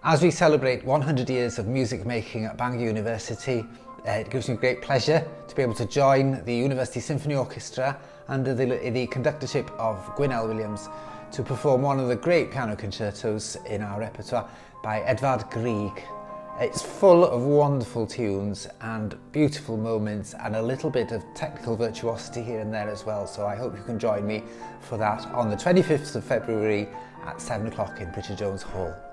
As we celebrate 100 years of music making at Bangor University, it gives me great pleasure to be able to join the University Symphony Orchestra under the conductorship of Iwan Williams to perform one of the great piano concertos in our repertoire by Edvard Grieg. It's full of wonderful tunes and beautiful moments and a little bit of technical virtuosity here and there as well, so I hope you can join me for that on the 25th of February at 7 o'clock in Prichard-Jones Hall.